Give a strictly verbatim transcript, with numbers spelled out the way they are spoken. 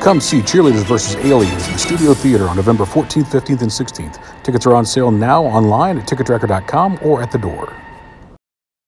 Come see Cheerleaders versus Aliens in the Studio Theater on November fourteenth, fifteenth, and sixteenth. Tickets are on sale now online at ticket tracker dot com or at the door.